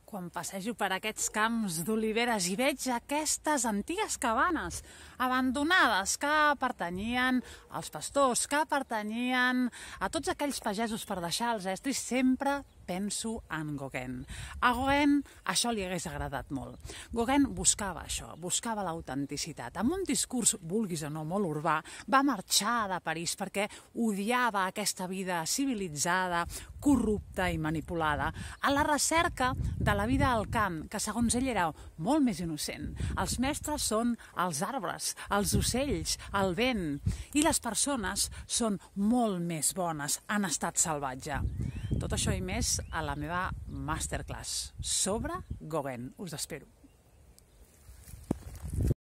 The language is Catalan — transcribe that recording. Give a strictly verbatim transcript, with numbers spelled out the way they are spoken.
Quan passejo per aquests camps d'oliveres i veig aquestes antigues cabanes abandonades que pertanyien als pastors, que pertanyien a tots aquells pagesos per deixar els estris, sempre penso en Gauguin. A Gauguin això li hagués agradat molt. Gauguin buscava això, buscava l'autenticitat. Amb un discurs, vulguis o no, molt urbà, va marxar de París perquè odiava aquesta vida civilitzada, corrupta i manipulada, a la recerca de la vida al camp, que segons ell era molt més innocent. Els mestres són els arbres, els ocells, el vent, i les persones són molt més bones en estat salvatge. Tot això i més a la meva masterclass sobre Gauguin. Us espero.